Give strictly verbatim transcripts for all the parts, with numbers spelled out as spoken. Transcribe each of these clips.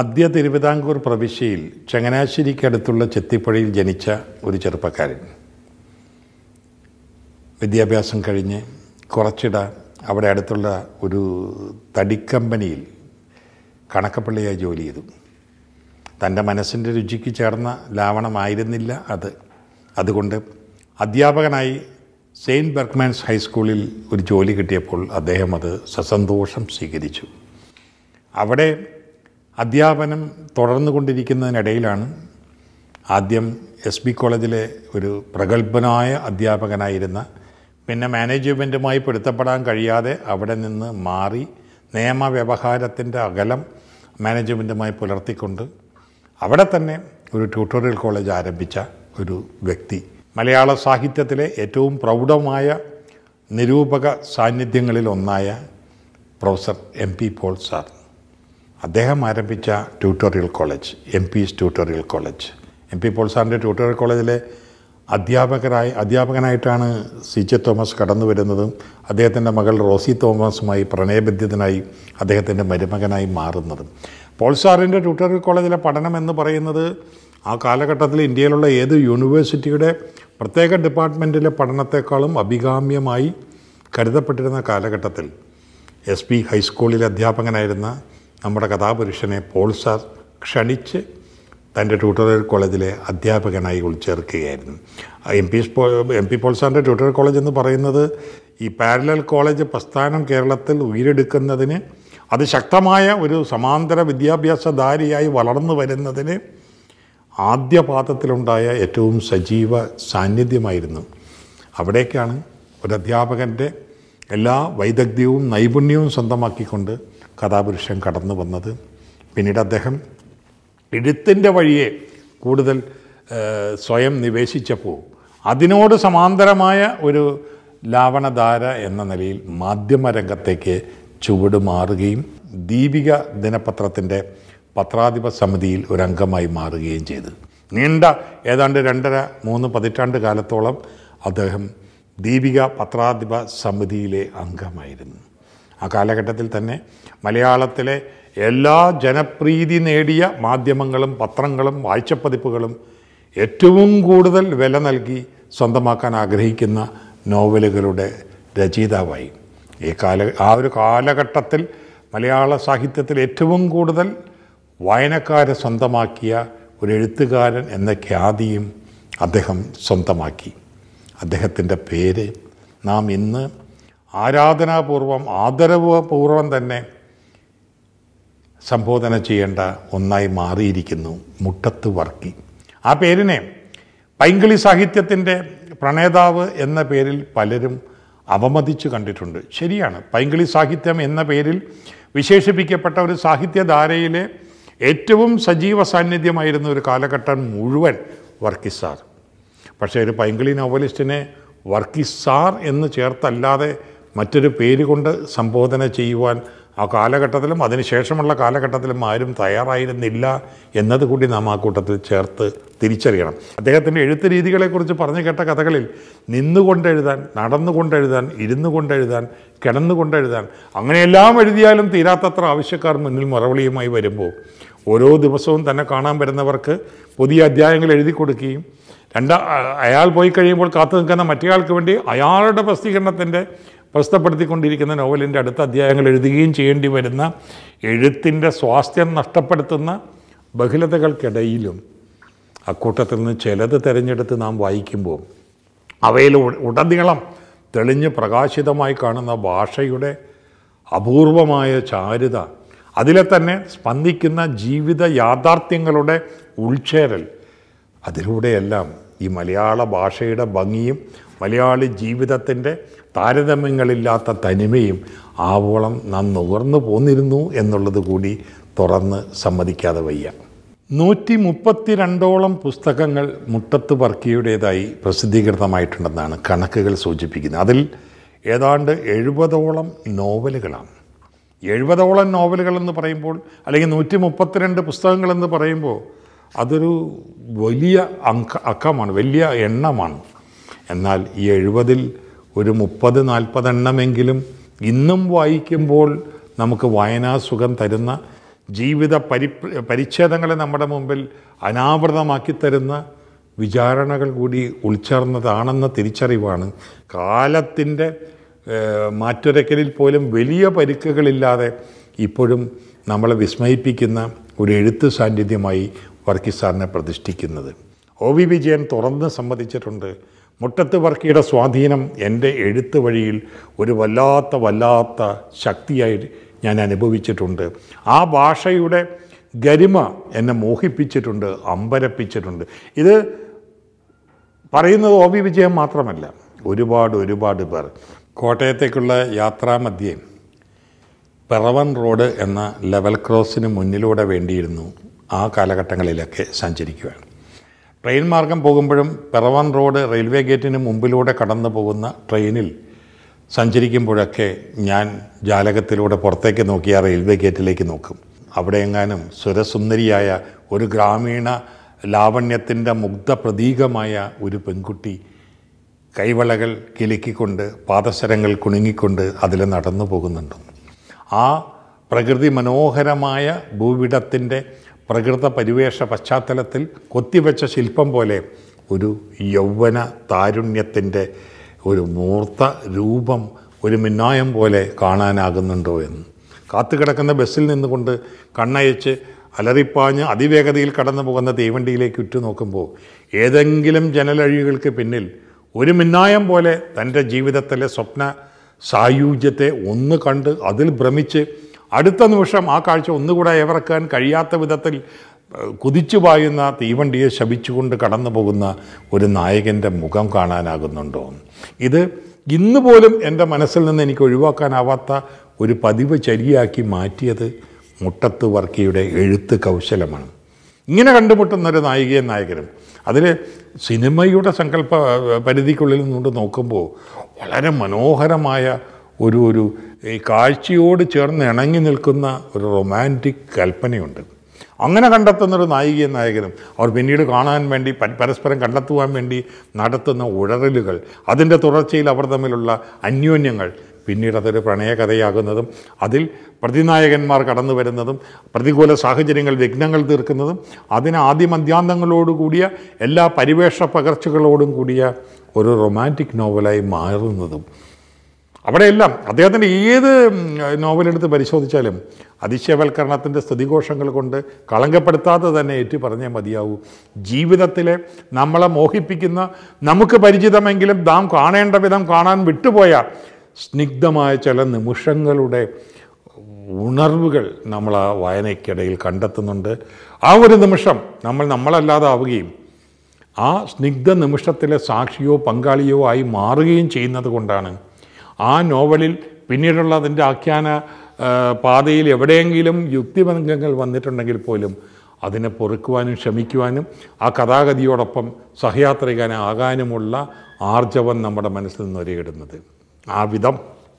മധ്യ തിരുവിതാംകൂർ പ്രവിശ്യയിൽ ചങ്ങനാശ്ശേരിക്കടുത്തുള്ള ചെത്തിപ്പുഴയിൽ ജനിച്ച ഒരു ചെറുപ്പക്കാരൻ. വിദ്യാഭ്യാസം കഴിഞ്ഞ് കുറച്ചിട അവിടെ അടുത്തുള്ള ഒരു തടിക്കമ്പനിയിൽ കണക്കപ്പള്ളിയായി ജോലി ചെയ്തു. തൻ്റെ മനസ്സിൻ്റെ രുചിക്ക് ചേർന്ന ലാവണമായിരുന്നില്ല അത്. അതുകൊണ്ട് അധ്യാപകനായി സെയിൻറ്റ് ബെർക്ക്മാൻസ് ഹൈസ്കൂളിൽ ഒരു ജോലി കിട്ടിയപ്പോൾ അദ്ദേഹം അത് സസന്തോഷം സ്വീകരിച്ചു. അവിടെ അധ്യാപനം തുടർന്നുകൊണ്ടിരിക്കുന്നതിനിടയിലാണ് ആദ്യം എസ് ബി കോളേജിലെ ഒരു പ്രഗത്ഭനായ അധ്യാപകനായിരുന്ന, പിന്നെ മാനേജ്മെൻറ്റുമായി പൊരുത്തപ്പെടാൻ കഴിയാതെ അവിടെ നിന്ന് മാറി നിയമവ്യവഹാരത്തിൻ്റെ അകലം മാനേജ്മെൻറ്റുമായി പുലർത്തിക്കൊണ്ട് അവിടെ തന്നെ ഒരു ട്യൂട്ടോറിയൽ കോളേജ് ആരംഭിച്ച ഒരു വ്യക്തി. മലയാള സാഹിത്യത്തിലെ ഏറ്റവും പ്രൗഢമായ നിരൂപക സാന്നിധ്യങ്ങളിൽ ഒന്നായ professor M P Paul sir, അദ്ദേഹം ആരംഭിച്ച tutorial college, M P's tutorial college. M P Paul സാറിൻ്റെ ട്യൂട്ടോറിയൽ കോളേജിലെ അധ്യാപകരായി അധ്യാപകനായിട്ടാണ് സി ജെ തോമസ് കടന്നു വരുന്നതും അദ്ദേഹത്തിൻ്റെ മകൾ റോസി തോമസുമായി പ്രണയബന്ധിതനായി അദ്ദേഹത്തിൻ്റെ മരുമകനായി മാറുന്നതും. പോൾ സാറിൻ്റെ ട്യൂട്ടോറിയൽ കോളേജിലെ പഠനം എന്ന് പറയുന്നത് ആ കാലഘട്ടത്തിൽ ഇന്ത്യയിലുള്ള ഏത് യൂണിവേഴ്സിറ്റിയുടെ പ്രത്യേക ഡിപ്പാർട്ട്മെൻറ്റിലെ പഠനത്തെക്കാളും അഭികാമ്യമായി കരുതപ്പെട്ടിരുന്ന കാലഘട്ടത്തിൽ എസ് പി ഹൈസ്കൂളിലെ അധ്യാപകനായിരുന്ന നമ്മുടെ കഥാപുരുഷനെ പോൾ സാർ ക്ഷണിച്ച് തൻ്റെ ട്യൂട്ടോറിയൽ കോളേജിലെ അധ്യാപകനായി ഉൾച്ചേർക്കുകയായിരുന്നു. M P M P Paul സാറിൻ്റെ ട്യൂട്ടോറിയൽ കോളേജ് എന്ന് പറയുന്നത് ഈ പാരലൽ കോളേജ് പ്രസ്ഥാനം കേരളത്തിൽ ഉയരെടുക്കുന്നതിന്, അത് ശക്തമായ ഒരു സമാന്തര വിദ്യാഭ്യാസധാരിയായി വളർന്നു വരുന്നതിന് ആദ്യപാദത്തിലുണ്ടായ ഏറ്റവും സജീവ സാന്നിധ്യമായിരുന്നു. അവിടേക്കാണ് ഒരു അധ്യാപകൻ്റെ എല്ലാ വൈദഗ്ധ്യവും നൈപുണ്യവും സ്വന്തമാക്കിക്കൊണ്ട് കഥാപുരുഷൻ കടന്നു വന്നത്. പിന്നീട് അദ്ദേഹം എഴുത്തിൻ്റെ വഴിയെ കൂടുതൽ സ്വയം നിവേശിച്ചപ്പോൾ അതിനോട് സമാന്തരമായ ഒരു ലാവണധാര എന്ന നിലയിൽ മാധ്യമരംഗത്തേക്ക് ചുവട് മാറുകയും ദീപിക ദിനപത്രത്തിൻ്റെ പത്രാധിപ സമിതിയിൽ ഒരംഗമായി മാറുകയും ചെയ്തു. നീണ്ട ഏതാണ്ട് രണ്ടര മൂന്ന് പതിറ്റാണ്ട് കാലത്തോളം അദ്ദേഹം ദീപിക പത്രാധിപ സമിതിയിലെ അംഗമായിരുന്നു. ആ കാലഘട്ടത്തിൽ തന്നെ മലയാളത്തിലെ എല്ലാ ജനപ്രീതി നേടിയ മാധ്യമങ്ങളും പത്രങ്ങളും വാഴ്ചപ്പതിപ്പുകളും ഏറ്റവും കൂടുതൽ വില നൽകി സ്വന്തമാക്കാൻ ആഗ്രഹിക്കുന്ന നോവലുകളുടെ രചയിതാവായി. ഈ കാല ആ ഒരു കാലഘട്ടത്തിൽ മലയാള സാഹിത്യത്തിൽ ഏറ്റവും കൂടുതൽ വായനക്കാരെ സ്വന്തമാക്കിയ ഒരു എഴുത്തുകാരൻ എന്ന ഖ്യാതിയും അദ്ദേഹം സ്വന്തമാക്കി. അദ്ദേഹത്തിൻ്റെ പേര് നാം ഇന്ന് ആരാധനാപൂർവം ആദരവപൂർവം തന്നെ സംബോധന ചെയ്യേണ്ട ഒന്നായി മാറിയിരിക്കുന്നു, മുട്ടത്ത് വർക്കി. ആ പേരിനെ പൈങ്കിളി സാഹിത്യത്തിൻ്റെ പ്രണേതാവ് എന്ന പേരിൽ പലരും അവമതിച്ചു കണ്ടിട്ടുണ്ട്. ശരിയാണ്, പൈങ്കിളി സാഹിത്യം എന്ന പേരിൽ വിശേഷിപ്പിക്കപ്പെട്ട ഒരു സാഹിത്യധാരയിലെ ഏറ്റവും സജീവ സാന്നിധ്യമായിരുന്ന ഒരു കാലഘട്ടം മുഴുവൻ വർക്കി സാർ. പക്ഷേ ഒരു പൈങ്കിളി നോവലിസ്റ്റിനെ വർക്കി സാർ എന്ന് ചേർത്തല്ലാതെ മറ്റൊരു പേര് കൊണ്ട് സംബോധന ചെയ്യുവാൻ ആ കാലഘട്ടത്തിലും അതിനുശേഷമുള്ള കാലഘട്ടത്തിലും ആരും തയ്യാറായിരുന്നില്ല എന്നതുകൂടി നാം ആ കൂട്ടത്തിൽ ചേർത്ത് തിരിച്ചറിയണം. അദ്ദേഹത്തിൻ്റെ എഴുത്ത് രീതികളെക്കുറിച്ച് പറഞ്ഞു കേട്ട കഥകളിൽ നിന്നുകൊണ്ടെഴുതാൻ, നടന്നുകൊണ്ടെഴുതാൻ, ഇരുന്നു കൊണ്ടെഴുതാൻ, കിടന്നുകൊണ്ടെഴുതാൻ, അങ്ങനെയെല്ലാം എഴുതിയാലും തീരാത്തത്ര ആവശ്യക്കാർ മുന്നിൽ മറുപടിയുമായി വരുമ്പോൾ ഓരോ ദിവസവും തന്നെ കാണാൻ വരുന്നവർക്ക് പുതിയ അധ്യായങ്ങൾ എഴുതി കൊടുക്കുകയും രണ്ടാ അയാൾ പോയി കഴിയുമ്പോൾ കാത്തു നിൽക്കുന്ന മറ്റേയാൾക്ക് വേണ്ടി അയാളുടെ പ്രസിദ്ധീകരണത്തിൻ്റെ പ്രസിദ്ധപ്പെടുത്തിക്കൊണ്ടിരിക്കുന്ന നോവലിൻ്റെ അടുത്ത അധ്യായങ്ങൾ എഴുതുകയും ചെയ്യേണ്ടി വരുന്ന എഴുത്തിൻ്റെ സ്വാസ്ഥ്യം നഷ്ടപ്പെടുത്തുന്ന ബഹുലതകൾക്കിടയിലും അക്കൂട്ടത്തിൽ നിന്ന് ചിലത് തിരഞ്ഞെടുത്ത് നാം വായിക്കുമ്പോൾ അവയിൽ ഉടനീളം തെളിഞ്ഞ് പ്രകാശിതമായി കാണുന്ന ഭാഷയുടെ അപൂർവമായ ചാരുത, അതിലെ തന്നെ സ്പന്ദിക്കുന്ന ജീവിത യാഥാർത്ഥ്യങ്ങളുടെ ഉൾച്ചേരൽ, അതിലൂടെയെല്ലാം ഈ മലയാള ഭാഷയുടെ ഭംഗിയും മലയാളി ജീവിതത്തിൻ്റെ താരതമ്യങ്ങളില്ലാത്ത തനിമയും ആവോളം നാം നുകർന്നു പോന്നിരുന്നു എന്നുള്ളത് കൂടി തുറന്ന് സമ്മതിക്കാതെ വയ്യ. നൂറ്റി മുപ്പത്തി രണ്ടോളം പുസ്തകങ്ങൾ മുട്ടത്ത് വർക്കിയുടേതായി പ്രസിദ്ധീകൃതമായിട്ടുണ്ടെന്നാണ് കണക്കുകൾ സൂചിപ്പിക്കുന്നത്. അതിൽ ഏതാണ്ട് എഴുപതോളം നോവലുകളാണ്. എഴുപതോളം നോവലുകളെന്ന് പറയുമ്പോൾ, അല്ലെങ്കിൽ നൂറ്റി മുപ്പത്തിരണ്ട് പുസ്തകങ്ങളെന്ന് പറയുമ്പോൾ അതൊരു വലിയ അങ്ക അക്കമാണ്, വലിയ എണ്ണമാണ്. എന്നാൽ ഈ എഴുപതിൽ ഒരു മുപ്പത് നാൽപ്പതെണ്ണമെങ്കിലും ഇന്നും വായിക്കുമ്പോൾ നമുക്ക് വായനാസുഖം തരുന്ന ജീവിത പരി പരിച്ഛേദങ്ങളെ നമ്മുടെ മുമ്പിൽ അനാവൃതമാക്കി തരുന്ന വിചാരണകൾ കൂടി ഉൾച്ചേർന്നതാണെന്ന തിരിച്ചറിവാണ് കാലത്തിൻ്റെ മാറ്റുരയ്ക്കലിൽ പോലും വലിയ പരിക്കുകളില്ലാതെ ഇപ്പോഴും നമ്മളെ വിസ്മയിപ്പിക്കുന്ന ഒരു എഴുത്ത് സാന്നിധ്യമായി വർക്കി സാറിനെ പ്രതിഷ്ഠിക്കുന്നത്. ഒ വി വിജയൻ തുറന്ന് സമ്മതിച്ചിട്ടുണ്ട്, മുട്ടത്ത് വർക്കിയുടെ സ്വാധീനം എൻ്റെ എഴുത്ത് വഴിയിൽ ഒരു വല്ലാത്ത വല്ലാത്ത ശക്തിയായി ഞാൻ അനുഭവിച്ചിട്ടുണ്ട്. ആ ഭാഷയുടെ ഗരിമ എന്നെ മോഹിപ്പിച്ചിട്ടുണ്ട്, അമ്പരപ്പിച്ചിട്ടുണ്ട്. ഇത് പറയുന്നത് ഒ വി വിജയൻ മാത്രമല്ല, ഒരുപാട് ഒരുപാട് പേർ. കോട്ടയത്തേക്കുള്ള യാത്രാമധ്യേ പിറവൻ റോഡ് എന്ന ലെവൽ ക്രോസിന് മുന്നിലൂടെ വേണ്ടിയിരുന്നു ആ കാലഘട്ടങ്ങളിലൊക്കെ സഞ്ചരിക്കുകയാണ്. ട്രെയിൻ മാർഗം പോകുമ്പോഴും പിറവൻ റോഡ് റെയിൽവേ ഗേറ്റിന് മുമ്പിലൂടെ കടന്നു പോകുന്ന ട്രെയിനിൽ സഞ്ചരിക്കുമ്പോഴൊക്കെ ഞാൻ ജാലകത്തിലൂടെ പുറത്തേക്ക് നോക്കി ആ റെയിൽവേ ഗേറ്റിലേക്ക് നോക്കും. അവിടെ എങ്ങാനും സുരസുന്ദരിയായ ഒരു ഗ്രാമീണ ലാവണ്യത്തിൻ്റെ മുഗ്ധ പ്രതീകമായ ഒരു പെൺകുട്ടി കൈവളകൾ കിലുക്കിക്കൊണ്ട് പാദസരങ്ങൾ കുണുങ്ങിക്കൊണ്ട് അതിൽ നടന്നു പോകുന്നുണ്ട്. ആ പ്രകൃതി മനോഹരമായ ഭൂവിടത്തിൻ്റെ പ്രകൃത പരിവേഷ പശ്ചാത്തലത്തിൽ കൊത്തിവെച്ച ശില്പം പോലെ ഒരു യൗവന താരുണ്യത്തിൻ്റെ ഒരു മൂർത്ത രൂപം ഒരു മിന്നായം പോലെ കാണാനാകുന്നുണ്ടോ എന്ന്. കാത്തുകിടക്കുന്ന ബസ്സിൽ നിന്നുകൊണ്ട് കണ്ണയച്ച് അലറിപ്പാഞ്ഞ് അതിവേഗതയിൽ കടന്നു പോകുന്ന തീവണ്ടിയിലേക്ക് ഉറ്റുനോക്കുമ്പോൾ ഏതെങ്കിലും ജനലഴികൾക്ക് പിന്നിൽ ഒരു മിന്നായം പോലെ തൻ്റെ ജീവിതത്തിലെ സ്വപ്ന സായുജ്യത്തെ ഒന്ന് കണ്ട് അതിൽ ഭ്രമിച്ച് അടുത്ത നിമിഷം ആ കാഴ്ച ഒന്നുകൂടെ ഏവർക്കാൻ കഴിയാത്ത വിധത്തിൽ കുതിച്ചു പായുന്ന തീവണ്ടിയെ ശപിച്ചുകൊണ്ട് കടന്നു പോകുന്ന ഒരു നായകൻ്റെ മുഖം കാണാനാകുന്നുണ്ടോ? ഇത് ഇന്ന് പോലും എൻ്റെ മനസ്സിൽ നിന്ന് എനിക്ക് ഒഴിവാക്കാനാവാത്ത ഒരു പതിവ് ചര്യയാക്കി മാറ്റിയത് മുട്ടത്ത് വർക്കിയുടെ എഴുത്ത് കൗശലമാണ്. ഇങ്ങനെ കണ്ടുമുട്ടുന്നൊരു നായികയും നായകനും അതിൽ സിനിമയുടെ സങ്കല്പ പരിധിക്കുള്ളിൽ നിന്നുകൊണ്ട് നോക്കുമ്പോൾ വളരെ മനോഹരമായ ഒരു ഒരു ഈ കാഴ്ചയോട് ചേർന്ന് ഇണങ്ങി നിൽക്കുന്ന ഒരു റൊമാൻറ്റിക് കൽപ്പനയുണ്ട്. അങ്ങനെ കണ്ടെത്തുന്നൊരു നായികയും നായകനും അവർ പിന്നീട് കാണാൻ വേണ്ടി പരസ്പരം കണ്ടെത്തുവാൻ വേണ്ടി നടത്തുന്ന ഉഴറലുകൾ, അതിൻ്റെ തുടർച്ചയിൽ അവർ തമ്മിലുള്ള അന്യോന്യങ്ങൾ, പിന്നീട് അതൊരു പ്രണയകഥയാകുന്നതും അതിൽ പ്രതിനായകന്മാർ കടന്നു വരുന്നതും പ്രതികൂല സാഹചര്യങ്ങൾ വിഘ്നങ്ങൾ തീർക്കുന്നതും അതിന് ആദ്യമന്ത്യാന്തങ്ങളോടുകൂടിയ എല്ലാ പരിവേഷ പകർച്ചകളോടും കൂടിയ ഒരു റൊമാൻറ്റിക് നോവലായി മാറുന്നതും, അവിടെയെല്ലാം അദ്ദേഹത്തിൻ്റെ ഏത് നോവലെടുത്ത് പരിശോധിച്ചാലും അതിശയവൽക്കരണത്തിൻ്റെ സ്തുതിഘോഷങ്ങൾ കൊണ്ട് കളങ്കപ്പെടുത്താതെ തന്നെ ഏറ്റു പറഞ്ഞേ മതിയാവൂ. ജീവിതത്തിലെ നമ്മളെ മോഹിപ്പിക്കുന്ന, നമുക്ക് പരിചിതമെങ്കിലും നാം കാണേണ്ട വിധം കാണാൻ വിട്ടുപോയ സ്നിഗ്ധമായ ചില നിമിഷങ്ങളുടെ ഉണർവുകൾ നമ്മൾ ആ വായനയ്ക്കിടയിൽ കണ്ടെത്തുന്നുണ്ട്. ആ ഒരു നിമിഷം നമ്മൾ നമ്മളല്ലാതാവുകയും ആ സ്നിഗ്ധ നിമിഷത്തിലെ സാക്ഷിയോ പങ്കാളിയോ ആയി മാറുകയും ചെയ്യുന്നത് കൊണ്ടാണ് ആ നോവലിൽ പിന്നീടുള്ള അതിൻ്റെ ആഖ്യാന പാതയിൽ എവിടെയെങ്കിലും യുക്തിഭംഗങ്ങൾ വന്നിട്ടുണ്ടെങ്കിൽ പോലും അതിനെ പൊറുക്കുവാനും ക്ഷമിക്കുവാനും ആ കഥാഗതിയോടൊപ്പം സഹയാത്രികനാകാനുമുള്ള ആർജവം നമ്മുടെ മനസ്സിൽ നിന്ന് ഒരേടുന്നത്. ആ വിധം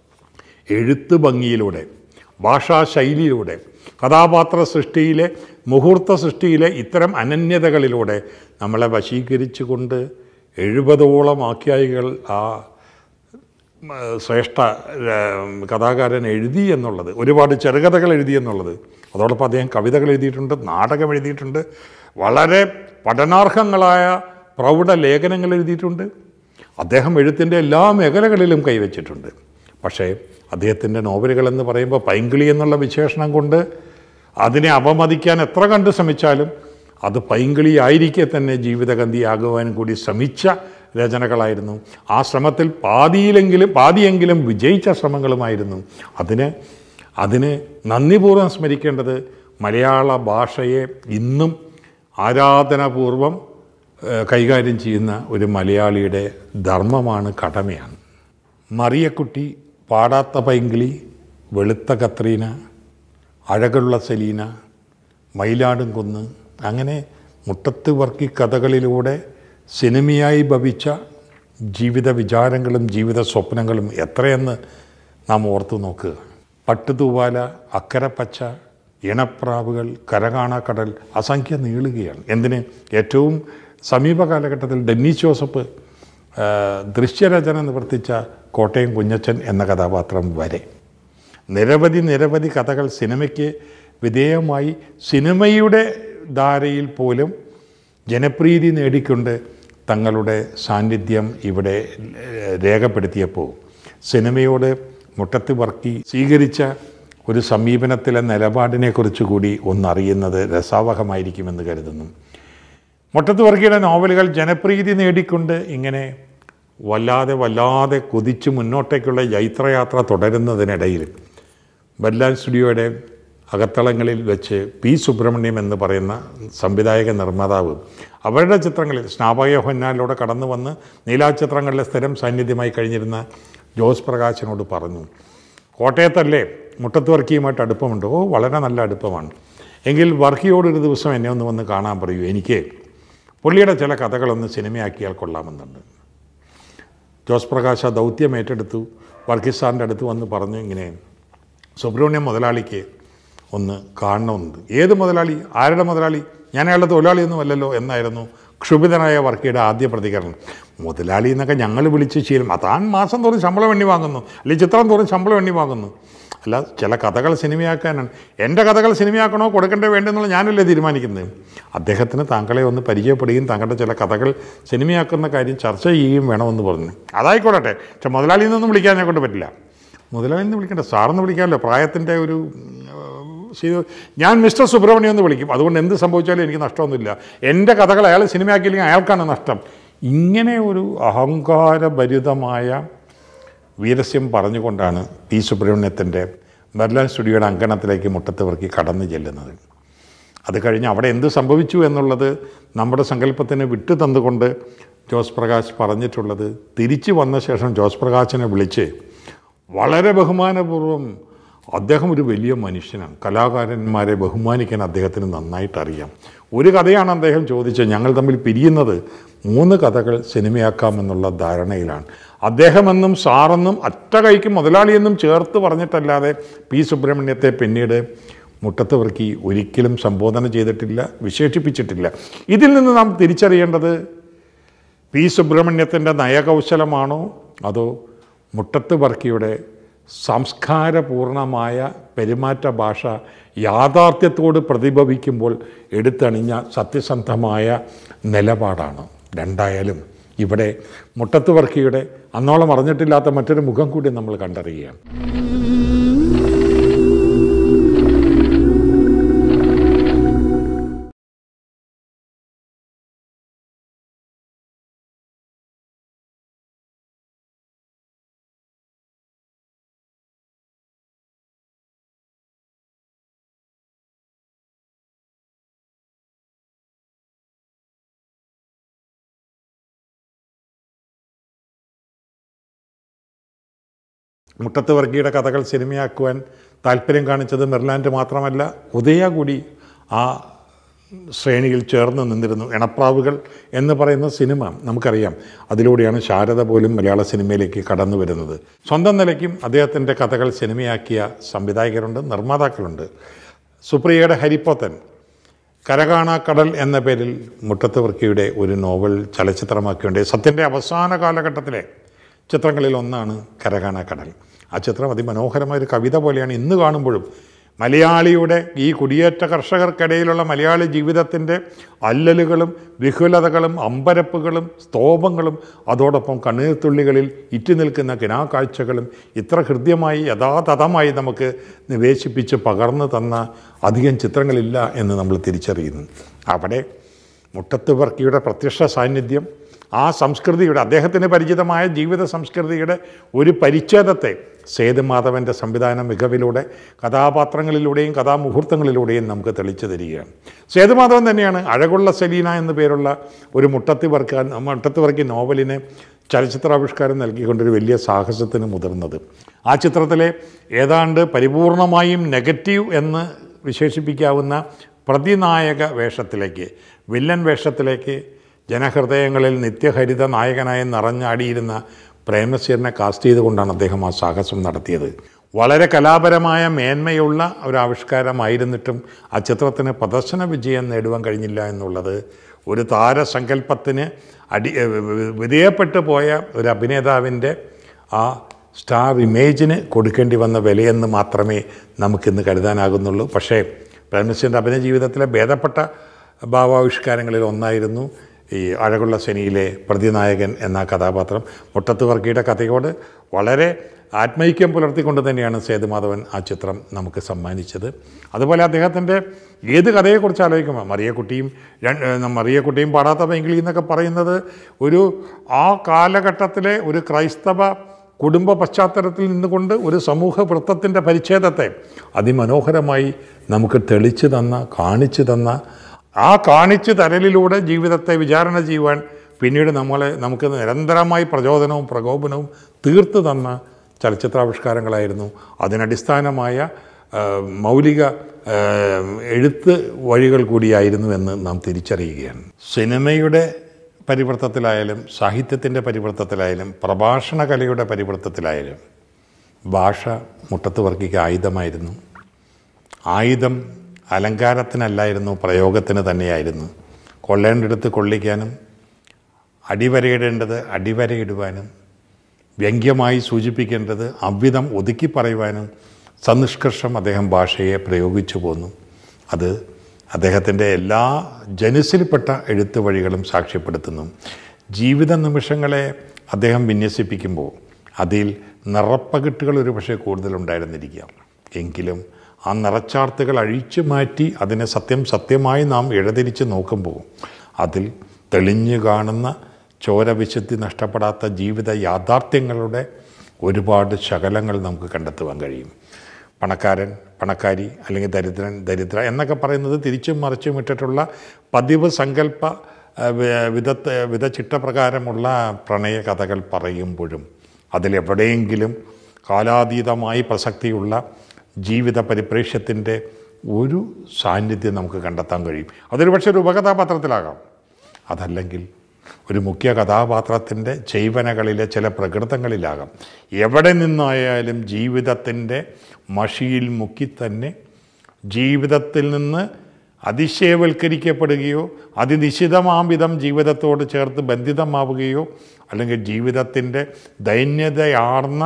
എഴുത്ത് ഭംഗിയിലൂടെ, ഭാഷാശൈലിയിലൂടെ, കഥാപാത്ര സൃഷ്ടിയിലെ മുഹൂർത്ത സൃഷ്ടിയിലെ ഇത്തരം അനന്യതകളിലൂടെ നമ്മളെ വശീകരിച്ചുകൊണ്ട് എഴുപതോളം ആഖ്യായികൾ ആ ശ്രേഷ്ഠ കഥാകാരൻ എഴുതി എന്നുള്ളത്, ഒരുപാട് ചെറുകഥകൾ എഴുതി എന്നുള്ളത്, അതോടൊപ്പം അദ്ദേഹം കവിതകൾ എഴുതിയിട്ടുണ്ട്, നാടകം എഴുതിയിട്ടുണ്ട്, വളരെ പഠനാർഹങ്ങളായ പ്രൗഢ ലേഖനങ്ങൾ എഴുതിയിട്ടുണ്ട്. അദ്ദേഹം എഴുത്തിൻ്റെ എല്ലാ മേഖലകളിലും കൈവച്ചിട്ടുണ്ട്. പക്ഷേ അദ്ദേഹത്തിൻ്റെ നോവലുകളെന്ന് പറയുമ്പോൾ പൈങ്കിളി എന്നുള്ള വിശേഷണം കൊണ്ട് അതിനെ അപമതിക്കാൻ എത്ര കണ്ട് ശ്രമിച്ചാലും അത് പൈങ്കിളി ആയിരിക്കെ തന്നെ ജീവിതഗന്ധിയാകുവാൻ കൂടി ശ്രമിച്ച രചനകളായിരുന്നു. ആ ശ്രമത്തിൽ പാതിയിലെങ്കിലും പാതിയെങ്കിലും വിജയിച്ച ശ്രമങ്ങളുമായിരുന്നു. അതിന് അതിന് നന്ദിപൂർവ്വം സ്മരിക്കേണ്ടത് മലയാള ഭാഷയെ ഇന്നും ആരാധനാപൂർവം കൈകാര്യം ചെയ്യുന്ന ഒരു മലയാളിയുടെ ധർമ്മമാണ്, കടമയാണ്. മറിയക്കുട്ടി, പാടാത്ത പൈങ്കിളി, വെളുത്ത കത്രീന, അഴകുള്ള സെലീന, മയിലാടും കുന്ന്, അങ്ങനെ മുട്ടത്ത് വർക്കി കഥകളിലൂടെ സിനിമയായി ഭവിച്ച ജീവിത വിചാരങ്ങളും ജീവിത സ്വപ്നങ്ങളും എത്രയെന്ന് നാം ഓർത്തു നോക്കുക. പട്ടുതൂവാല, അക്കരപ്പച്ച, ഇണപ്രാവുകൾ, കരകാണാക്കടൽ, അസംഖ്യം നീളുകയാണ്. എന്തിന് ഏറ്റവും സമീപ കാലഘട്ടത്തിൽ ഡെന്നി ജോസഫ് ദൃശ്യരചന നിവർത്തിച്ച കോട്ടയം കുഞ്ഞച്ചൻ എന്ന കഥാപാത്രം വരെ നിരവധി നിരവധി കഥകൾ സിനിമയ്ക്ക് വിധേയമായി സിനിമയുടെ ധാരയിൽ പോലും ജനപ്രീതി നേടിക്കൊണ്ട് തങ്ങളുടെ സാന്നിധ്യം ഇവിടെ രേഖപ്പെടുത്തിയപ്പോൾ സിനിമയോട് മുട്ടത്ത് വർക്കി സ്വീകരിച്ച ഒരു സമീപനത്തിലെ നിലപാടിനെക്കുറിച്ച് കൂടി ഒന്നറിയുന്നത് രസാവഹമായിരിക്കുമെന്ന് കരുതുന്നു. മുട്ടത്ത് വർക്കിയുടെ നോവലുകൾ ജനപ്രീതി നേടിക്കൊണ്ട് ഇങ്ങനെ വല്ലാതെ വല്ലാതെ കുതിച്ച് മുന്നോട്ടേക്കുള്ള യാത്രയാത്ര തുടരുന്നതിനിടയിൽ ബെർലാൻ സ്റ്റുഡിയോയുടെ അകത്തളങ്ങളിൽ വെച്ച് പി സുബ്രഹ്മണ്യം എന്ന് പറയുന്ന സംവിധായക നിർമ്മാതാവ് അവരുടെ ചിത്രങ്ങളിൽ സ്നാപകയോഹന്നാലിലൂടെ കടന്നു വന്ന് നീലാചിത്രങ്ങളിലെ സ്ഥിരം സാന്നിധ്യമായി കഴിഞ്ഞിരുന്ന ജോസ് പ്രകാശിനോട് പറഞ്ഞു, കോട്ടയത്തല്ലേ മുട്ടത്ത് വർക്കിയുമായിട്ട് അടുപ്പമുണ്ട്? ഓ, വളരെ നല്ല അടുപ്പമാണ്. എങ്കിൽ വർക്കിയോടൊരു ദിവസം എന്നെ ഒന്ന് വന്ന് കാണാൻ പറയൂ, എനിക്ക് പുള്ളിയുടെ ചില കഥകളൊന്ന് സിനിമയാക്കിയാൽ കൊള്ളാമെന്നുണ്ട്. ജോസ് പ്രകാശ് ആ ദൗത്യം ഏറ്റെടുത്തു. വർക്കി സാറിൻ്റെ അടുത്ത് വന്ന് പറഞ്ഞു, ഇങ്ങനെ സുബ്രഹ്മണ്യം മുതലാളിക്ക് ഒന്ന് കാണണമെന്നുണ്ട്. ഏത് മുതലാളി? ആരുടെ മുതലാളി? ഞാൻ അയാളുടെ തൊഴിലാളിയൊന്നും അല്ലല്ലോ എന്നായിരുന്നു ക്ഷുഭിതനായ വർക്കിയുടെ ആദ്യ പ്രതികരണം. മുതലാളി എന്നൊക്കെ ഞങ്ങൾ വിളിച്ച് ശീലം, അതാൻ മാസം തോറും ശമ്പളം എണ്ണി വാങ്ങുന്നു, അല്ലെങ്കിൽ ചിത്രം തോറും ശമ്പളം എണ്ണി വാങ്ങുന്നു. അല്ല, ചില കഥകൾ സിനിമയാക്കാനാണ്. എൻ്റെ കഥകൾ സിനിമയാക്കണോ കൊടുക്കണ്ടേ വേണ്ടെന്നുള്ള ഞാനല്ലേ തീരുമാനിക്കുന്നത്. അദ്ദേഹത്തിന് താങ്കളെ ഒന്ന് പരിചയപ്പെടുകയും താങ്കളുടെ ചില കഥകൾ സിനിമയാക്കുന്ന കാര്യം ചർച്ച ചെയ്യുകയും വേണമെന്ന് പറഞ്ഞു. അതായിക്കോട്ടെ, പക്ഷെ മുതലാളിയിൽ നിന്നൊന്നും വിളിക്കാൻ എന്നെ കൊണ്ട് പറ്റില്ല. മുതലാളിയിൽ നിന്ന് വിളിക്കണ്ട, സാറെന്ന് വിളിക്കാമല്ലോ, പ്രായത്തിൻ്റെ ഒരു ഞാൻ മിസ്റ്റർ സുബ്രഹ്മണ്യം എന്ന് വിളിക്കും. അതുകൊണ്ട് എന്ത് സംഭവിച്ചാലും എനിക്ക് നഷ്ടമൊന്നുമില്ല. എൻ്റെ കഥകൾ അയാൾ സിനിമയാക്കിയില്ലെങ്കിൽ അയാൾക്കാണ് നഷ്ടം. ഇങ്ങനെ ഒരു അഹങ്കാരഭരിതമായ വീരസ്യം പറഞ്ഞുകൊണ്ടാണ് പി സുബ്രഹ്മണ്യത്തിൻ്റെ ബെർലാൻ സ്റ്റുഡിയോയുടെ അങ്കണത്തിലേക്ക് മുട്ടത്ത് വർക്കി കടന്നു ചെല്ലുന്നത്. അത് കഴിഞ്ഞ് അവിടെ എന്ത് സംഭവിച്ചു എന്നുള്ളത് നമ്മുടെ സങ്കല്പത്തിന് വിട്ടു തന്നുകൊണ്ട് ജോസ് പ്രകാശ് പറഞ്ഞിട്ടുള്ളത്, തിരിച്ചു വന്ന ശേഷം ജോസ് പ്രകാശിനെ വിളിച്ച് വളരെ ബഹുമാനപൂർവ്വം, അദ്ദേഹം ഒരു വലിയ മനുഷ്യനാണ്, കലാകാരന്മാരെ ബഹുമാനിക്കാൻ അദ്ദേഹത്തിന് നന്നായിട്ടറിയാം. ഒരു കഥയാണ് അദ്ദേഹം ചോദിച്ചത്, ഞങ്ങൾ തമ്മിൽ പിരിയുന്നത് മൂന്ന് കഥകൾ സിനിമയാക്കാമെന്നുള്ള ധാരണയിലാണ്. അദ്ദേഹമെന്നും സാറെന്നും അറ്റ കൈക്ക് മുതലാളിയെന്നും ചേർത്ത് പറഞ്ഞിട്ടല്ലാതെ പി സുബ്രഹ്മണ്യത്തെ പിന്നീട് മുട്ടത്ത് വർക്കി ഒരിക്കലും സംബോധന ചെയ്തിട്ടില്ല, വിശേഷിപ്പിച്ചിട്ടില്ല. ഇതിൽ നിന്ന് നാം തിരിച്ചറിയേണ്ടത് പി സുബ്രഹ്മണ്യത്തിൻ്റെ നയകൗശലമാണോ അതോ മുട്ടത്ത് വർക്കിയുടെ സംസ്കാരപൂർണമായ പെരുമാറ്റ ഭാഷ യാഥാർത്ഥ്യത്തോട് പ്രതിഭവിക്കുമ്പോൾ എടുത്തണിഞ്ഞ സത്യസന്ധമായ നിലപാടാണ്? രണ്ടായാലും ഇവിടെ മുട്ടത്ത് വർക്കിയുടെ അന്നോളം അറിഞ്ഞിട്ടില്ലാത്ത മറ്റൊരു മുഖം കൂടി നമ്മൾ കണ്ടറിയുകയാണ്. മുട്ടത്ത് വർക്കിയുടെ കഥകൾ സിനിമയാക്കുവാൻ താല്പര്യം കാണിച്ചത് മെർലാൻഡ് മാത്രമല്ല, ഉദയ കൂടി ആ ശ്രേണിയിൽ ചേർന്ന് നിന്നിരുന്നു. ഇണപ്രാവുകൾ എന്ന് പറയുന്ന സിനിമ നമുക്കറിയാം, അതിലൂടെയാണ് ശാരദ പോലും മലയാള സിനിമയിലേക്ക് കടന്നു വരുന്നത്. സ്വന്തം നിലയ്ക്കും അദ്ദേഹത്തിൻ്റെ കഥകൾ സിനിമയാക്കിയ സംവിധായകരുണ്ട്, നിർമ്മാതാക്കളുണ്ട്. സുപ്രിയയുടെ ഹരിപ്പോത്തൻ, കരകാണാക്കടൽ എന്ന പേരിൽ മുട്ടത്ത് വർക്കിയുടെ ഒരു നോവൽ ചലച്ചിത്രമാക്കിയുണ്ട്. സത്യൻ്റെ അവസാന കാലഘട്ടത്തിലെ ചിത്രങ്ങളിൽ ഒന്നാണ് കരകാണാക്കടൽ. ആ ചിത്രം അതിമനോഹരമായൊരു കവിത പോലെയാണ് ഇന്ന് കാണുമ്പോഴും. മലയാളിയുടെ ഈ കുടിയേറ്റ കർഷകർക്കിടയിലുള്ള മലയാളി ജീവിതത്തിൻ്റെ അല്ലലുകളും വിഹുലതകളും അമ്പരപ്പുകളും സ്തോഭങ്ങളും അതോടൊപ്പം കണ്ണീർത്തുള്ളികളിൽ ഇറ്റു നിൽക്കുന്ന കിനാക്കാഴ്ചകളും ഇത്ര ഹൃദ്യമായി യഥാതഥമായി നമുക്ക് നിവേശിപ്പിച്ച് പകർന്നു തന്ന അധികം ചിത്രങ്ങളില്ല എന്ന് നമ്മൾ തിരിച്ചറിയുന്നു. അവിടെ മുട്ടത്ത് വർക്കിയുടെ പ്രത്യക്ഷ സാന്നിധ്യം ആ സംസ്കൃതിയുടെ, അദ്ദേഹത്തിന് പരിചിതമായ ജീവിത സംസ്കൃതിയുടെ ഒരു പരിച്ഛേദത്തെ സേതുമാധവൻ്റെ സംവിധാന മികവിലൂടെ കഥാപാത്രങ്ങളിലൂടെയും കഥാമുഹൂർത്തങ്ങളിലൂടെയും നമുക്ക് തെളിച്ചു തരികയാണ്. സേതുമാധവൻ തന്നെയാണ് അഴകുള്ള സെലീന എന്നു പേരുള്ള ഒരു മുട്ടത്ത് വർക്കി മുട്ടത്ത് വർക്കി നോവലിന് ചലച്ചിത്രാവിഷ്കാരം നൽകിക്കൊണ്ടൊരു വലിയ സാഹസത്തിന് മുതിർന്നത്. ആ ചിത്രത്തിലെ ഏതാണ്ട് പരിപൂർണമായും നെഗറ്റീവ് എന്ന് വിശേഷിപ്പിക്കാവുന്ന പ്രതിനായക വേഷത്തിലേക്ക്, വില്ലൻ വേഷത്തിലേക്ക് ജനഹൃദയങ്ങളിൽ നിത്യഹരിത നായകനായി നിറഞ്ഞാടിയിരുന്ന പ്രേമസീറിനെ കാസ്റ്റ് ചെയ്തുകൊണ്ടാണ് അദ്ദേഹം ആ സാഹസം നടത്തിയത്. വളരെ കലാപരമായ മേന്മയുള്ള ഒരു ആവിഷ്കാരമായിരുന്നിട്ടും ആ ചിത്രത്തിന് പ്രദർശന വിജയം നേടുവാൻ കഴിഞ്ഞില്ല എന്നുള്ളത് ഒരു താരസങ്കല്പത്തിന് അടി വിധേയപ്പെട്ടു പോയ ഒരു അഭിനേതാവിൻ്റെ ആ സ്റ്റാർ ഇമേജിന് കൊടുക്കേണ്ടി വന്ന വിലയെന്ന് മാത്രമേ നമുക്കിന്ന് കരുതാനാകുന്നുള്ളൂ. പക്ഷേ പ്രേംനസീറിൻ്റെ അഭിനയ ജീവിതത്തിലെ ഭേദപ്പെട്ട ഭാവാവിഷ്കാരങ്ങളിൽ ഒന്നായിരുന്നു ഈ അഴകുള്ള ശനിയിലെ പ്രതിനായകൻ എന്ന കഥാപാത്രം. മുട്ടത്ത് വർക്കിയുടെ കഥയോട് വളരെ ആത്മൈക്യം പുലർത്തിക്കൊണ്ട് തന്നെയാണ് സേതുമാധവൻ ആ ചിത്രം നമുക്ക് സമ്മാനിച്ചത്. അതുപോലെ അദ്ദേഹത്തിൻ്റെ ഏത് കഥയെക്കുറിച്ച് ആലോചിക്കുമ്പോൾ മറിയക്കുട്ടിയും മറിയക്കുട്ടിയും പാടാത്ത പൈങ്കിളി എന്നൊക്കെ പറയുന്നത് ഒരു ആ കാലഘട്ടത്തിലെ ഒരു ക്രൈസ്തവ കുടുംബ പശ്ചാത്തലത്തിൽ നിന്നുകൊണ്ട് ഒരു സമൂഹ വൃത്തത്തിൻ്റെ പരിച്ഛേദത്തെ അതിമനോഹരമായി നമുക്ക് തെളിച്ചു തന്ന കാണിച്ചു തന്ന ആ കാണിച്ചു തരലിലൂടെ ജീവിതത്തെ വിചാരണ ചെയ്യുവാൻ പിന്നീട് നമ്മളെ നമുക്ക് നിരന്തരമായി പ്രചോദനവും പ്രകോപനവും തീർത്തു തന്ന ചലച്ചിത്രാവിഷ്കാരങ്ങളായിരുന്നു. അതിനടിസ്ഥാനമായ മൗലിക എഴുത്ത് വഴികൾ കൂടിയായിരുന്നു എന്ന് നാം തിരിച്ചറിയുകയാണ്. സിനിമയുടെ പരിവൃത്തത്തിലായാലും സാഹിത്യത്തിൻ്റെ പരിവൃത്തത്തിലായാലും പ്രഭാഷണ കലയുടെ പരിവൃത്തത്തിലായാലും ഭാഷ മുട്ടത്ത് വർക്കിക്ക് ആയുധമായിരുന്നു. ആയുധം അലങ്കാരത്തിനല്ലായിരുന്നു, പ്രയോഗത്തിന് തന്നെയായിരുന്നു. കൊള്ളേണ്ടടുത്ത് കൊള്ളിക്കാനും അടിവരയിടേണ്ടത് അടിവരയിടുവാനും വ്യംഗ്യമായി സൂചിപ്പിക്കേണ്ടത് അവ്വിധം ഒതുക്കി പറയുവാനും സന്നിഷ്കർഷം അദ്ദേഹം ഭാഷയെ പ്രയോഗിച്ചു പോന്നു. അത് അദ്ദേഹത്തിൻ്റെ എല്ലാ ജനുസിൽപ്പെട്ട എഴുത്ത് വഴികളും സാക്ഷ്യപ്പെടുത്തുന്നു. ജീവിത നിമിഷങ്ങളെ അദ്ദേഹം വിന്യസിപ്പിക്കുമ്പോൾ അതിൽ നിറപ്പകിട്ടുകൾ ഒരു പക്ഷേ കൂടുതലുണ്ടായിരുന്നിരിക്കാം. എങ്കിലും ആ നിറച്ചാർത്തുകൾ അഴിച്ചു മാറ്റി അതിനെ സത്യം സത്യമായി നാം എഴുതിരിച്ച് നോക്കുമ്പോൾ അതിൽ തെളിഞ്ഞു കാണുന്ന ചോരവിശുദ്ധി നഷ്ടപ്പെടാത്ത ജീവിത യാഥാർത്ഥ്യങ്ങളുടെ ഒരുപാട് ശകലങ്ങൾ നമുക്ക് കണ്ടെത്തുവാൻ കഴിയും. പണക്കാരൻ പണക്കാരി അല്ലെങ്കിൽ ദരിദ്രൻ ദരിദ്ര എന്നൊക്കെ പറയുന്നത് തിരിച്ചും മറിച്ചും ഇട്ടിട്ടുള്ള പതിവ് സങ്കല്പ വിധ വിധചിട്ടപ്രകാരമുള്ള പ്രണയ കഥകൾ പറയുമ്പോഴും അതിലെവിടെയെങ്കിലും കാലാതീതമായി പ്രസക്തിയുള്ള ജീവിത പരിപ്രേക്ഷ്യത്തിൻ്റെ ഒരു സാന്നിധ്യം നമുക്ക് കണ്ടെത്താൻ കഴിയും. അതൊരു പക്ഷേ ഒരു ഉപകഥാപാത്രത്തിലാകാം, അതല്ലെങ്കിൽ ഒരു മുഖ്യ കഥാപാത്രത്തിൻ്റെ ജൈവനകളിലെ ചില പ്രകൃതങ്ങളിലാകാം. എവിടെ നിന്നായാലും ജീവിതത്തിൻ്റെ മഷിയിൽ മുക്കി തന്നെ ജീവിതത്തിൽ നിന്ന് അതിശയവൽക്കരിക്കപ്പെടുകയോ അതിനിശ്ചിതമാം വിധം ജീവിതത്തോട് ചേർത്ത് ബന്ധിതമാവുകയോ അല്ലെങ്കിൽ ജീവിതത്തിൻ്റെ ദൈന്യതയാർന്ന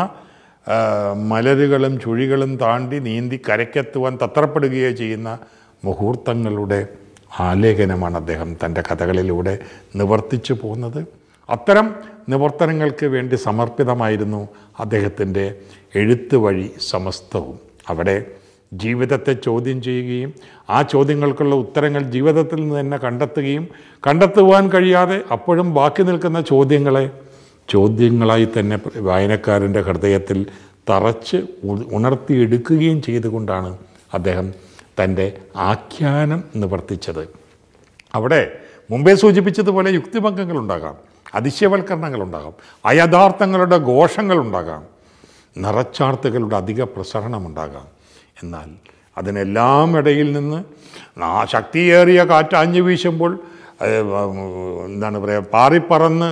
മലരുകളും ചുഴികളും താണ്ടി നീന്തി കരയ്ക്കെത്തുവാൻ തത്രപ്പെടുകയോ ചെയ്യുന്ന മുഹൂർത്തങ്ങളുടെ ആലേഖനമാണ് അദ്ദേഹം തൻ്റെ കഥകളിലൂടെ നിവർത്തിച്ചു പോകുന്നത്. അത്തരം നിവർത്തനങ്ങൾക്ക് വേണ്ടി സമർപ്പിതമായിരുന്നു അദ്ദേഹത്തിൻ്റെ എഴുത്ത് വഴി സമസ്തവും. അവിടെ ജീവിതത്തെ ചോദ്യം ചെയ്യുകയും ആ ചോദ്യങ്ങൾക്കുള്ള ഉത്തരങ്ങൾ ജീവിതത്തിൽ നിന്ന് തന്നെ കണ്ടെത്തുകയും കണ്ടെത്തുവാൻ കഴിയാതെ അപ്പോഴും ബാക്കി നിൽക്കുന്ന ചോദ്യങ്ങളെ ചോദ്യങ്ങളായി തന്നെ വായനക്കാരൻ്റെ ഹൃദയത്തിൽ തറച്ച് ഉണർത്തിയെടുക്കുകയും ചെയ്തുകൊണ്ടാണ് അദ്ദേഹം തൻ്റെ ആഖ്യാനം നിവർത്തിച്ചത്. അവിടെ മുമ്പേ സൂചിപ്പിച്ചതുപോലെ യുക്തിഭംഗങ്ങളുണ്ടാകാം, അതിശയവൽക്കരണങ്ങളുണ്ടാകാം, അയഥാർത്ഥങ്ങളുടെ ഘോഷങ്ങളുണ്ടാകാം, നിറച്ചാർത്തുകളുടെ അധിക പ്രസരണമുണ്ടാകാം. എന്നാൽ അതിനെല്ലാം ഇടയിൽ നിന്ന് ആ ശക്തിയേറിയ കാറ്റാഞ്ഞു വീശുമ്പോൾ എന്താണ് പറയുക പാറിപ്പറന്ന്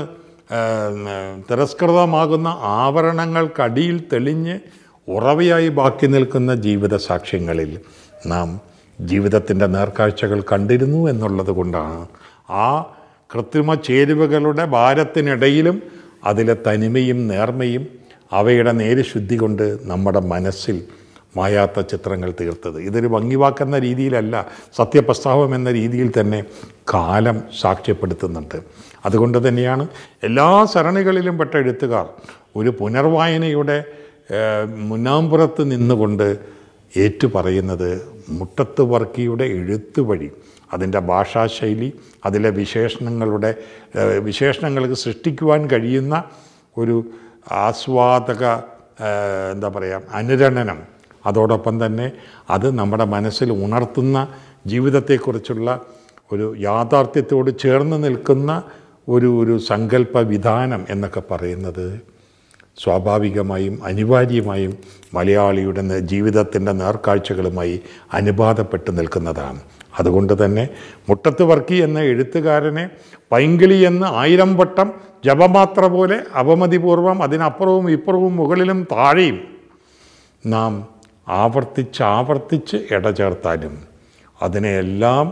തിരസ്കൃതമാകുന്ന ആവരണങ്ങൾക്കടിയിൽ തെളിഞ്ഞ് ഉറവയായി ബാക്കി നിൽക്കുന്ന ജീവിത സാക്ഷ്യങ്ങളിൽ നാം ജീവിതത്തിൻ്റെ നേർക്കാഴ്ചകൾ കണ്ടിരുന്നു എന്നുള്ളത് കൊണ്ടാണ് ആ കൃത്രിമ ചേരുവകളുടെ ഭാരത്തിനിടയിലും അതിലെ തനിമയും നേർമയും അവയുടെ നേരുശുദ്ധി കൊണ്ട് നമ്മുടെ മനസ്സിൽ മായാത്ത ചിത്രങ്ങൾ തീർത്തത്. ഇതൊരു ഭംഗിവാക്കുന്ന രീതിയിലല്ല, സത്യപ്രസ്താവം എന്ന രീതിയിൽ തന്നെ കാലം സാക്ഷ്യപ്പെടുത്തുന്നുണ്ട്. അതുകൊണ്ട് തന്നെയാണ് എല്ലാ സരണികളിലും പെട്ട എഴുത്തുകാർ ഒരു പുനർവായനയുടെ മുന്നാമ്പുറത്ത് നിന്നുകൊണ്ട് ഏറ്റുപറയുന്നത് മുട്ടത്ത് വർക്കിയുടെ എഴുത്ത് വഴി അതിൻ്റെ ഭാഷാശൈലി, അതിലെ വിശേഷണങ്ങളുടെ വിശേഷണങ്ങൾക്ക് സൃഷ്ടിക്കുവാൻ കഴിയുന്ന ഒരു ആസ്വാദക എന്താ പറയുക അനുരണനം, അതോടൊപ്പം തന്നെ അത് നമ്മുടെ മനസ്സിൽ ഉണർത്തുന്ന ജീവിതത്തെക്കുറിച്ചുള്ള ഒരു യാഥാർത്ഥ്യത്തോട് ചേർന്ന് നിൽക്കുന്ന ഒരു ഒരു സങ്കല്പ വിധാനം എന്നൊക്കെ പറയുന്നത് സ്വാഭാവികമായും അനിവാര്യമായും മലയാളിയുടെ ജീവിതത്തിൻ്റെ നേർക്കാഴ്ചകളുമായി അനുപാതപ്പെട്ട് നിൽക്കുന്നതാണ്. അതുകൊണ്ട് തന്നെ മുട്ടത്ത് വർക്കി എന്ന എഴുത്തുകാരനെ പൈങ്കിളി എന്ന് ആയിരം വട്ടം ജപമാത്ര പോലെ അവമതിപൂർവം അതിനപ്പുറവും ഇപ്പുറവും മുകളിലും താഴെയും നാം ആവർത്തിച്ച് ആവർത്തിച്ച് ഇടചേർത്താലും അതിനെയെല്ലാം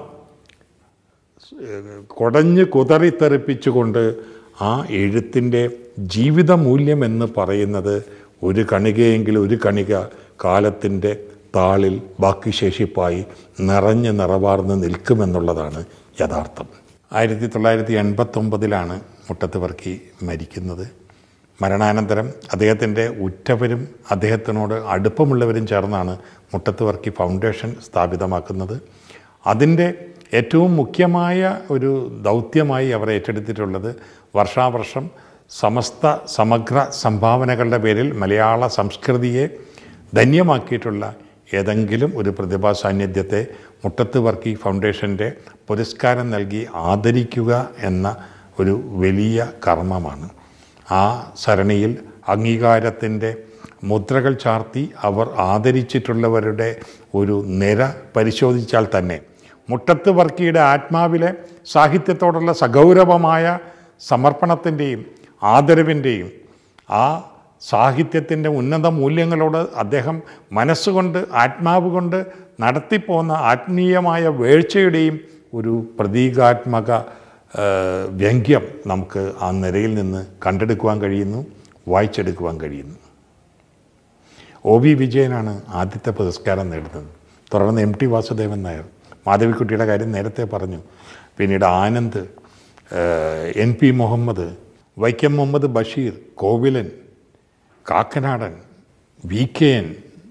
കുടഞ്ഞ് കുതറിത്തെറിപ്പിച്ചുകൊണ്ട് ആ എഴുത്തിൻ്റെ ജീവിതമൂല്യം എന്ന് പറയുന്നത് ഒരു കണികയെങ്കിലും ഒരു കണിക കാലത്തിൻ്റെ താളിൽ ബാക്കി ശേഷിപ്പായി നിറഞ്ഞ് നിറവാർന്ന് നിൽക്കുമെന്നുള്ളതാണ് യഥാർത്ഥം. ആയിരത്തി തൊള്ളായിരത്തി എൺപത്തൊമ്പതിലാണ് മുട്ടത്ത് വർക്കി മരിക്കുന്നത്. മരണാനന്തരം അദ്ദേഹത്തിൻ്റെ ഉറ്റവരും അദ്ദേഹത്തിനോട് അടുപ്പമുള്ളവരും ചേർന്നാണ് മുട്ടത്ത് വർക്കി ഫൗണ്ടേഷൻ സ്ഥാപിതമാക്കുന്നത്. അതിൻ്റെ ഏറ്റവും മുഖ്യമായ ഒരു ദൗത്യമായി അവർ ഏറ്റെടുത്തിട്ടുള്ളത് വർഷാവർഷം സമസ്ത സമഗ്ര സംഭാവനകളുടെ പേരിൽ മലയാള സംസ്കൃതിയെ ധന്യമാക്കിയിട്ടുള്ള ഏതെങ്കിലും ഒരു പ്രതിഭാ സാന്നിധ്യത്തെ മുട്ടത്ത് വർക്കി ഫൗണ്ടേഷൻ്റെ പുരസ്കാരം നൽകി ആദരിക്കുക എന്ന ഒരു വലിയ കർമ്മമാണ്. ആ സരണിയിൽ അംഗീകാരത്തിൻ്റെ മുദ്രകൾ ചാർത്തി അവർ ആദരിച്ചിട്ടുള്ളവരുടെ ഒരു നിര പരിശോധിച്ചാൽ തന്നെ മുട്ടത്ത് വർക്കിയുടെ ആത്മാവിലെ സാഹിത്യത്തോടുള്ള സഗൗരവമായ സമർപ്പണത്തിൻ്റെയും ആദരവിൻ്റെയും ആ സാഹിത്യത്തിൻ്റെ ഉന്നത മൂല്യങ്ങളോട് അദ്ദേഹം മനസ്സുകൊണ്ട് ആത്മാവ് കൊണ്ട് നടത്തിപ്പോന്ന ആത്മീയമായ വീഴ്ചയുടെയും ഒരു പ്രതീകാത്മക വ്യംഗ്യം നമുക്ക് ആ നിരയിൽ നിന്ന് കണ്ടെടുക്കുവാൻ കഴിയുന്നു, വായിച്ചെടുക്കുവാൻ കഴിയുന്നു. ഒ വി വിജയനാണ് ആദ്യത്തെ പുരസ്കാരം നേടുന്നത്. തുടർന്ന് എം ടി വാസുദേവൻ നായർ, മാധവിക്കുട്ടിയുടെ കാര്യം നേരത്തെ പറഞ്ഞു. പിന്നീട് Anand, N P Muhammad, Vaikom Muhammad Basheer, Kovilan, Kakkanadan, V K N,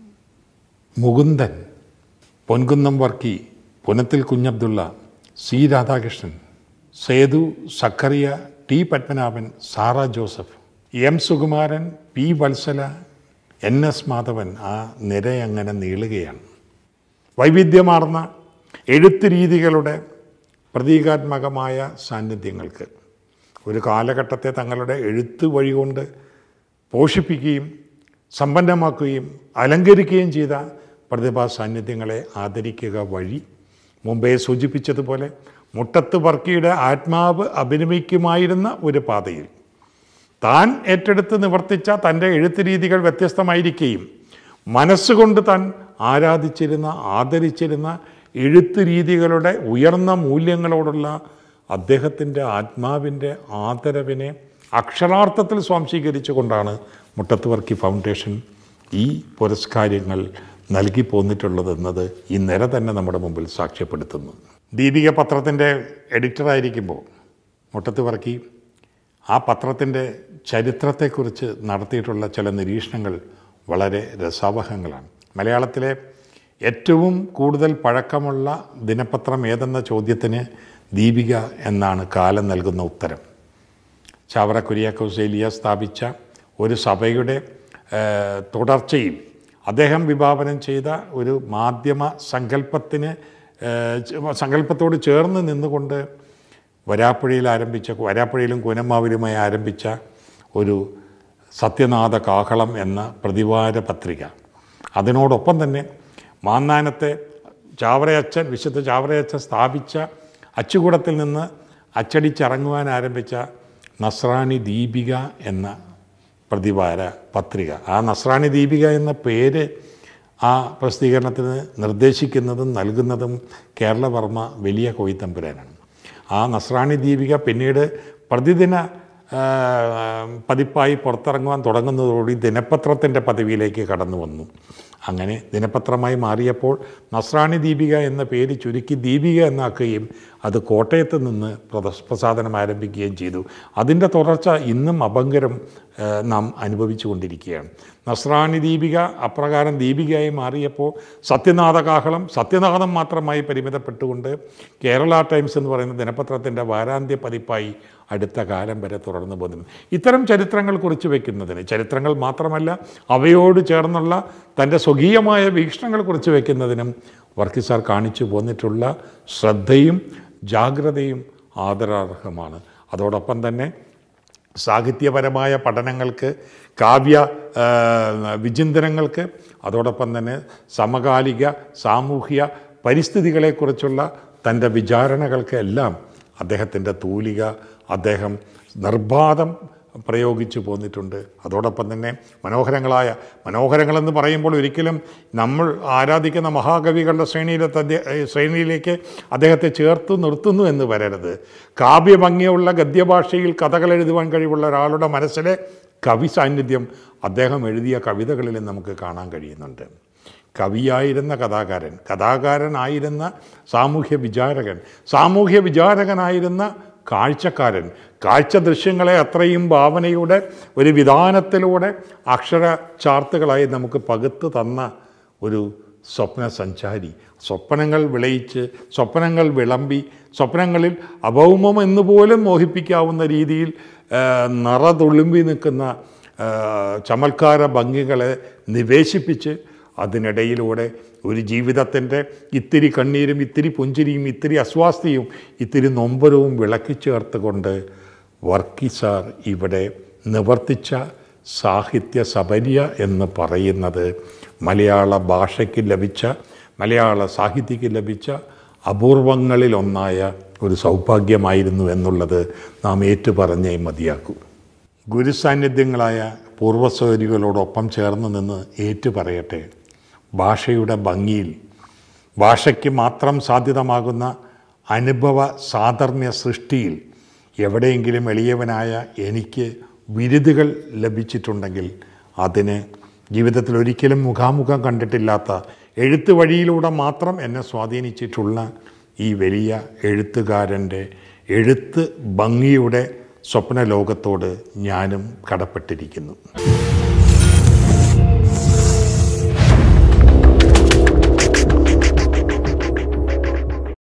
Mukundan, Ponkunnam Varkey, Punathil Kunjabdulla, C Radhakrishnan, Sethu Zacharia, T Padmanabhan, Sarah Joseph, M Sukumaran, P Valsala, N S Madhavan. ആ നിരയങ്ങനെ നീളുകയാണ്. വൈവിധ്യമാർന്ന എഴുത്ത് രീതികളുടെ പ്രതീകാത്മകമായ സാന്നിധ്യങ്ങൾക്ക് ഒരു കാലഘട്ടത്തെ തങ്ങളുടെ എഴുത്ത് വഴി കൊണ്ട് പോഷിപ്പിക്കുകയും സമ്പന്നമാക്കുകയും അലങ്കരിക്കുകയും ചെയ്ത പ്രതിഭാ സാന്നിധ്യങ്ങളെ ആദരിക്കുക വഴി മുമ്പേ സൂചിപ്പിച്ചതുപോലെ മുട്ടത്ത് വർക്കിയുടെ ആത്മാവ് അഭിനമിക്കുമായിരുന്ന ഒരു പാതയിൽ താൻ ഏറ്റെടുത്ത് നിവർത്തിച്ച തൻ്റെ എഴുത്ത് രീതികൾ വ്യത്യസ്തമായിരിക്കുകയും മനസ്സുകൊണ്ട് താൻ ആരാധിച്ചിരുന്ന ആദരിച്ചിരുന്ന എഴുത്ത് രീതികളുടെ ഉയർന്ന മൂല്യങ്ങളോടുള്ള അദ്ദേഹത്തിൻ്റെ ആത്മാവിൻ്റെ ആദരവിനെ അക്ഷരാർത്ഥത്തിൽ സ്വാംശീകരിച്ചു കൊണ്ടാണ് മുട്ടത്ത് വർക്കി ഫൗണ്ടേഷൻ ഈ പുരസ്കാരങ്ങൾ നൽകി പോന്നിട്ടുള്ളതെന്നത് ഈ നിര തന്നെ നമ്മുടെ മുമ്പിൽ സാക്ഷ്യപ്പെടുത്തുന്നു. ദീപിക പത്രത്തിൻ്റെ എഡിറ്ററായിരിക്കുമ്പോൾ മുട്ടത്ത് വർക്കി ആ പത്രത്തിൻ്റെ ചരിത്രത്തെക്കുറിച്ച് നടത്തിയിട്ടുള്ള ചില നിരീക്ഷണങ്ങൾ വളരെ രസാവഹങ്ങളാണ്. മലയാളത്തിലെ ഏറ്റവും കൂടുതൽ പഴക്കമുള്ള ദിനപത്രം ഏതെന്ന ചോദ്യത്തിന് ദീപിക എന്നാണ് കാലം നൽകുന്ന ഉത്തരം. ചാവറ കുര്യാക്കോസ് ഏലിയ സ്ഥാപിച്ച ഒരു സഭയുടെ തുടർച്ചയിൽ അദ്ദേഹം വിഭാവനം ചെയ്ത ഒരു മാധ്യമ സങ്കല്പത്തിന് സങ്കല്പത്തോട് ചേർന്ന് നിന്നുകൊണ്ട് വരാപ്പുഴയിൽ ആരംഭിച്ച വരാപ്പുഴയിലും കൂനമ്മാവിലുമായി ആരംഭിച്ച ഒരു സത്യനാഥ കാഹളം എന്ന പ്രതിവാര പത്രിക, അതിനോടൊപ്പം തന്നെ മാന്നാനത്തെ ചാവറയച്ചൻ വിശുദ്ധ ചാവറയച്ചൻ സ്ഥാപിച്ച അച്ചുകൂടത്തിൽ നിന്ന് അച്ചടിച്ചിറങ്ങുവാൻ ആരംഭിച്ച നസ്രാണി ദീപിക എന്ന പ്രതിവാര പത്രിക. ആ നസ്രാണി ദീപിക എന്ന പേര് ആ പ്രസിദ്ധീകരണത്തിന് നിർദ്ദേശിക്കുന്നതും നൽകുന്നതും കേരളവർമ്മ വലിയ കോയിത്തമ്പുരാനാണ്. ആ നസ്രാണി ദീപിക പിന്നീട് പ്രതിദിന പതിപ്പായി പുറത്തിറങ്ങുവാൻ തുടങ്ങുന്നതോടുകൂടി ദിനപത്രത്തിൻ്റെ പദവിയിലേക്ക് കടന്നു വന്നു. അങ്ങനെ ദിനപത്രമായി മാറിയപ്പോൾ നസ്രാണി ദീപിക എന്ന പേര് ചുരുക്കി ദീപിക എന്നാക്കുകയും അത് കോട്ടയത്ത് നിന്ന് പ്രസാധനം ആരംഭിക്കുകയും ചെയ്തു. അതിൻ്റെ തുടർച്ച ഇന്നും അഭംഗരം നാം അനുഭവിച്ചു കൊണ്ടിരിക്കുകയാണ്. നസ്രാണി ദീപിക അപ്രകാരം ദീപികയായി മാറിയപ്പോൾ സത്യനാഥ കാഹളം സത്യനാഥം മാത്രമായി പരിമിതപ്പെട്ടുകൊണ്ട് കേരള ടൈംസ് എന്ന് പറയുന്ന ദിനപത്രത്തിൻ്റെ വാരാന്ത്യ പതിപ്പായി അടുത്ത കാലം വരെ തുടർന്നു പോകുന്നു. ഇത്തരം ചരിത്രങ്ങൾ കുറിച്ച് വയ്ക്കുന്നതിന്, ചരിത്രങ്ങൾ മാത്രമല്ല അവയോട് ചേർന്നുള്ള തൻ്റെ സ്വകീയമായ വീക്ഷണങ്ങൾ കുറിച്ച് വയ്ക്കുന്നതിനും വർക്കി സാർ കാണിച്ചു പോന്നിട്ടുള്ള ശ്രദ്ധയും ജാഗ്രതയും ആദരാർഹമാണ്. അതോടൊപ്പം തന്നെ സാഹിത്യപരമായ പഠനങ്ങൾക്ക്, കാവ്യ വിചിന്തനങ്ങൾക്ക്, അതോടൊപ്പം തന്നെ സമകാലിക സാമൂഹ്യ പരിസ്ഥിതികളെക്കുറിച്ചുള്ള തൻ്റെ വിചാരണകൾക്ക് എല്ലാം അദ്ദേഹത്തിൻ്റെ തൂലിക അദ്ദേഹം നിർബാധം പ്രയോഗിച്ചു പോന്നിട്ടുണ്ട്. അതോടൊപ്പം തന്നെ മനോഹരങ്ങളായ മനോഹരങ്ങളെന്ന് പറയുമ്പോൾ ഒരിക്കലും നമ്മൾ ആരാധിക്കുന്ന മഹാകവികളുടെ ശ്രേണിയിലെ ശ്രേണിയിലേക്ക് അദ്ദേഹത്തെ ചേർത്ത് നിർത്തുന്നു എന്ന് വരരുത്. കാവ്യഭംഗിയുള്ള ഗദ്യഭാഷയിൽ കഥകൾ എഴുതുവാൻ കഴിവുള്ള ഒരാളുടെ മനസ്സിലെ കവി സാന്നിധ്യം അദ്ദേഹം എഴുതിയ കവിതകളിൽ നമുക്ക് കാണാൻ കഴിയുന്നുണ്ട്. കവിയായിരുന്ന കഥാകാരൻ, കഥാകാരനായിരുന്ന സാമൂഹ്യ വിചാരകൻ, സാമൂഹ്യ വിചാരകനായിരുന്ന കാഴ്ചക്കാരൻ, കാഴ്ച ദൃശ്യങ്ങളെ അത്രയും ഭാവനയുടെ ഒരു വിധാനത്തിലൂടെ അക്ഷര ചാർത്തുകളായി നമുക്ക് പകുത്ത് തന്ന ഒരു സ്വപ്ന സഞ്ചാരി. സ്വപ്നങ്ങൾ വിളയിച്ച്, സ്വപ്നങ്ങൾ വിളമ്പി, സ്വപ്നങ്ങളിൽ അഭൗമം എന്നുപോലും മോഹിപ്പിക്കാവുന്ന രീതിയിൽ നിറതുളുമ്പി നിൽക്കുന്ന ചമൽക്കാര ഭംഗികളെ നിവേശിപ്പിച്ച് അതിനിടയിലൂടെ ഒരു ജീവിതത്തിൻ്റെ ഇത്തിരി കണ്ണീരും ഇത്തിരി പുഞ്ചിരിയും ഇത്തിരി അസ്വാസ്ഥ്യവും ഇത്തിരി നൊമ്പരവും വിളക്കി ചേർത്തുകൊണ്ട് വർക്കി സാർ ഇവിടെ നിവർത്തിച്ച സാഹിത്യ സബര്യ എന്ന് പറയുന്നത് മലയാള ഭാഷയ്ക്ക് ലഭിച്ച, മലയാള സാഹിത്യക്ക് ലഭിച്ച അപൂർവങ്ങളിലൊന്നായ ഒരു സൗഭാഗ്യമായിരുന്നു എന്നുള്ളത് നാം ഏറ്റുപറഞ്ഞേ മതിയാക്കൂ. ഗുരുസാന്നിധ്യങ്ങളായ പൂർവ്വസൂരികളോടൊപ്പം ചേർന്ന് നിന്ന് ഏറ്റുപറയട്ടെ, ഭാഷയുടെ ഭംഗിയിൽ, ഭാഷയ്ക്ക് മാത്രം സാധ്യതമാകുന്ന അനുഭവ സാധർമ്മ്യ സൃഷ്ടിയിൽ എവിടെയെങ്കിലും എളിയവനായ എനിക്ക് വിരുതുകൾ ലഭിച്ചിട്ടുണ്ടെങ്കിൽ അതിന് ജീവിതത്തിൽ ഒരിക്കലും മുഖാമുഖം കണ്ടിട്ടില്ലാത്ത, എഴുത്ത് വഴിയിലൂടെ മാത്രം എന്നെ സ്വാധീനിച്ചിട്ടുള്ള ഈ വലിയ എഴുത്തുകാരൻ്റെ എഴുത്ത് ഭംഗിയുടെ സ്വപ്നലോകത്തോട് ഞാനും കടപ്പെട്ടിരിക്കുന്നു.